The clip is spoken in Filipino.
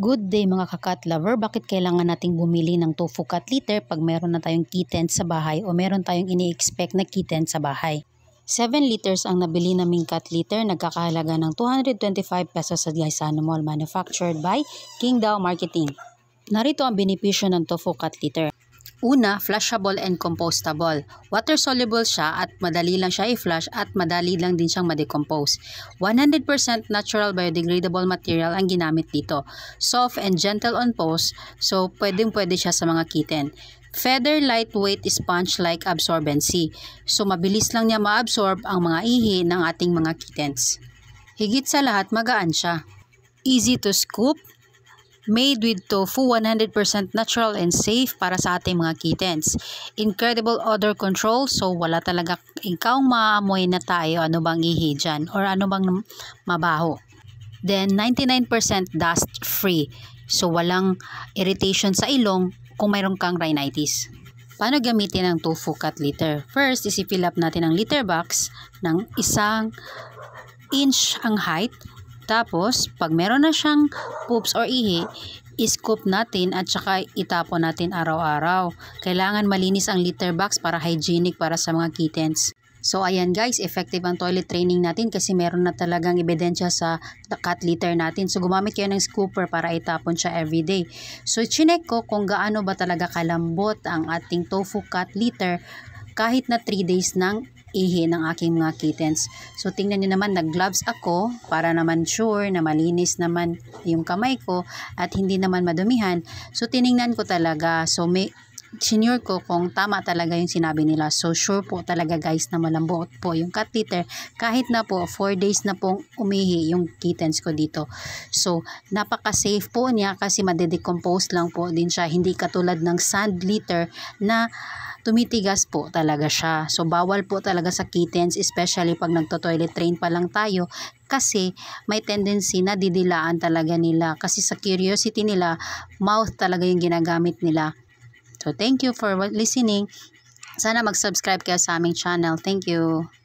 Good day mga ka-cat lover, bakit kailangan nating bumili ng tofu cat litter pag meron na tayong kittens sa bahay o meron tayong ini-expect na kittens sa bahay? 7 liters ang nabili naming cat litter, nagkakahalaga ng 225 pesos sa Gaisano Mall, manufactured by Qingdao Marketing. Narito ang benepisyo ng tofu cat litter. Una, flushable and compostable. Water-soluble siya at madali lang siya i-flush at madali lang din siyang ma-decompose. 100% natural biodegradable material ang ginamit dito. Soft and gentle on pose, so pwedeng-pwede siya sa mga kitten. Feather lightweight sponge-like absorbency. So mabilis lang niya ma-absorb ang mga ihi ng ating mga kittens. Higit sa lahat, magaan siya. Easy to scoop. Made with tofu, 100% natural and safe para sa ating mga kittens. Incredible odor control, so wala talaga ikaw maamoy na tayo ano bang ihi dyan or ano bang mabaho. Then 99% dust free, so walang irritation sa ilong kung mayroon kang rhinitis. Paano gamitin ang tofu cat litter? First is i-fill up natin ang litter box ng 1 inch ang height. Tapos, pag meron na siyang poops or ihi, i-scoop natin at saka itapon natin araw-araw. Kailangan malinis ang litter box para hygienic para sa mga kittens. So, ayan guys, effective ang toilet training natin kasi meron na talagang ebidensya sa cat litter natin. So, gumamit kayo ng scooper para itapon siya everyday. So, chinek ko kung gaano ba talaga kalambot ang ating tofu cat litter kahit na 3 days ng ihi ng aking mga kittens. So tingnan niyo naman, nag-gloves ako para naman sure na malinis naman yung kamay ko at hindi naman madumihan. So tiningnan ko talaga. So sinure ko kung tama talaga yung sinabi nila. So sure po talaga guys na malambot po yung cat litter kahit na po 4 days na pong umihi yung kittens ko dito. So napaka-safe po niya kasi madedecompose lang po din siya. Hindi katulad ng sand litter na tumitigas po talaga siya. So bawal po talaga sa kittens, especially pag nagto-toilet train pa lang tayo kasi may tendency na didilaan talaga nila kasi sa curiosity nila, mouth talaga yung ginagamit nila. So thank you for listening. Sana mag-subscribe kayo sa aming channel. Thank you.